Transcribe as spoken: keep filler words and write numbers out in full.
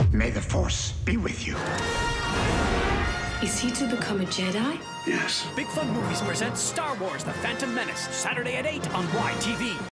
May the Force be with you. Is he to become a Jedi? Yes. Big Fun Movies presents Star Wars: The Phantom Menace, Saturday at eight on Y T V.